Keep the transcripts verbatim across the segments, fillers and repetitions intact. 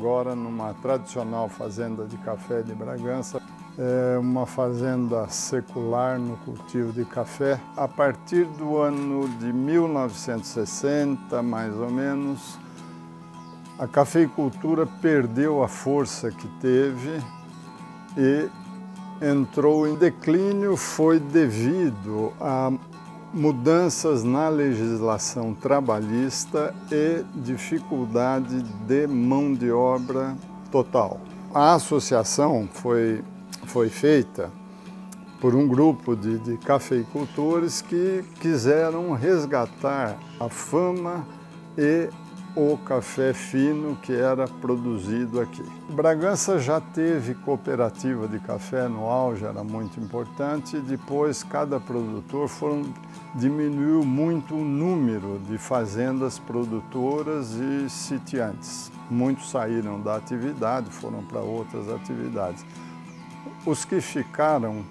agora numa tradicional fazenda de café de Bragança. É uma fazenda secular no cultivo de café. A partir do ano de mil novecentos e sessenta, mais ou menos, a cafeicultura perdeu a força que teve e entrou em declínio. Foi devido a mudanças na legislação trabalhista e dificuldade de mão de obra total. A associação foi, foi feita por um grupo de, de cafeicultores que quiseram resgatar a fama e o café fino que era produzido aqui. Bragança já teve cooperativa de café no auge, era muito importante. Depois, cada produtor foram, diminuiu muito o número de fazendas produtoras e sitiantes. Muitos saíram da atividade, foram para outras atividades. Os que ficaram,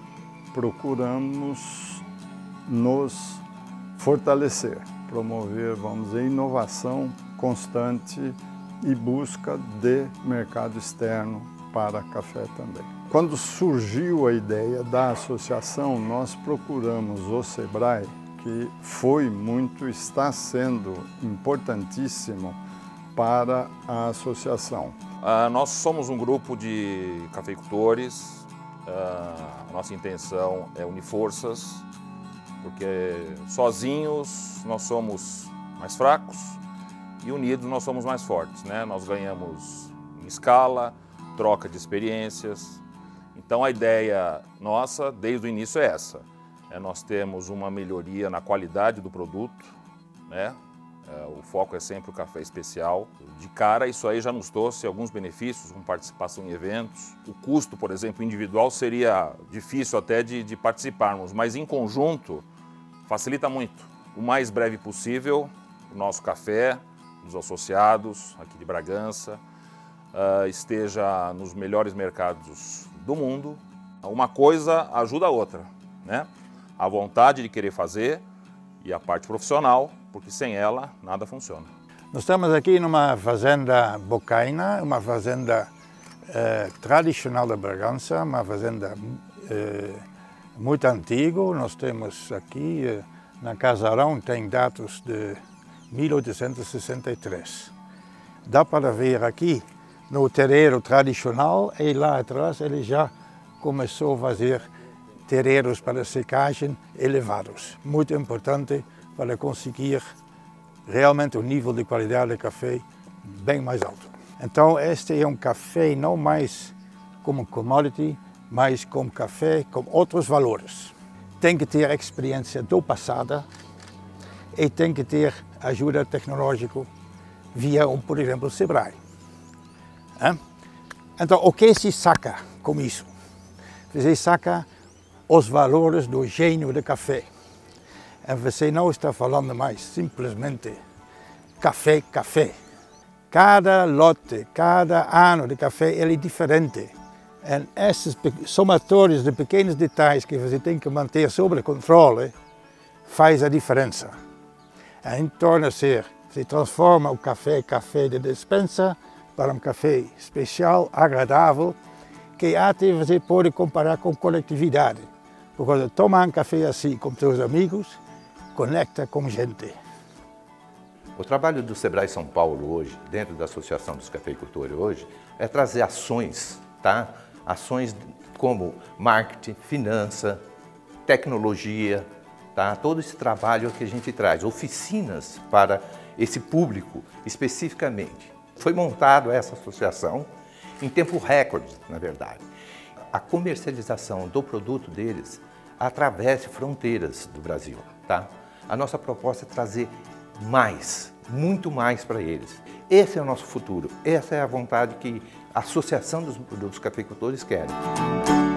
procuramos nos fortalecer, promover, vamos dizer, inovação constante e busca de mercado externo para café também. Quando surgiu a ideia da associação, nós procuramos o Sebrae, que foi muito, está sendo importantíssimo para a associação. Uh, nós somos um grupo de cafeicultores, uh, a nossa intenção é unir forças, porque sozinhos nós somos mais fracos, e unidos nós somos mais fortes, né? Nós ganhamos em escala, troca de experiências. Então a ideia nossa, desde o início, é essa. É, nós temos uma melhoria na qualidade do produto, né? É, o foco é sempre o café especial. De cara, isso aí já nos trouxe alguns benefícios, como participação em eventos. O custo, por exemplo, individual seria difícil até de, de participarmos, mas em conjunto facilita muito. O mais breve possível, o nosso café, dos associados aqui de Bragança, uh, esteja nos melhores mercados do mundo. Uma coisa ajuda a outra, né? A vontade de querer fazer e a parte profissional, porque sem ela nada funciona. Nós estamos aqui numa fazenda bocaina, uma fazenda eh, tradicional de Bragança, uma fazenda eh, muito antiga. Nós temos aqui, eh, na Casarão, tem dados de mil oitocentos e sessenta e três. Dá para ver aqui no terreiro tradicional e lá atrás ele já começou a fazer terreiros para secagem elevados. Muito importante para conseguir realmente um nível de qualidade de café bem mais alto. Então este é um café não mais como commodity, mas como café com outros valores. Tem que ter experiência do passado e tem que ter ajuda tecnológica via, um, por exemplo, o Sebrae. Então, o que se saca com isso? Você saca os valores do gênio de café. E você não está falando mais simplesmente café, café. Cada lote, cada ano de café ele é diferente. E esses somatórios de pequenos detalhes que você tem que manter sob controle faz a diferença. E torna-se, se transforma o café, café de dispensa, para um café especial, agradável, que até você pode comparar com coletividade. Porque quando toma um café assim com seus amigos, conecta com gente. O trabalho do Sebrae São Paulo hoje, dentro da Associação dos Cafeicultores hoje, é trazer ações, tá? Ações como marketing, finança, tecnologia, tá? Todo esse trabalho que a gente traz, oficinas para esse público especificamente. Foi montada essa associação em tempo recorde, na verdade. A comercialização do produto deles atravessa fronteiras do Brasil, tá? A nossa proposta é trazer mais, muito mais para eles. Esse é o nosso futuro, essa é a vontade que a Associação dos, dos Cafeicultores quer.